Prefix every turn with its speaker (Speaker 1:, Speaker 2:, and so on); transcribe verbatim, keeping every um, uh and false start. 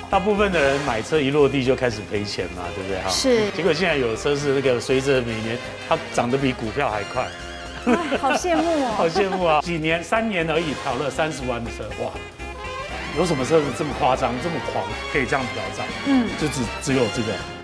Speaker 1: 大部分的人买车一落地就开始赔钱嘛，对不对哈？
Speaker 2: 是。
Speaker 1: 结果现在有的车是那个随着每年它涨得比股票还快，
Speaker 2: 好羡慕哦！
Speaker 1: 好羡慕啊！几年三年而已，跑了三十万的车，哇！有什么车子这么夸张、这么狂，可以这样飙涨？嗯，就只只有这个。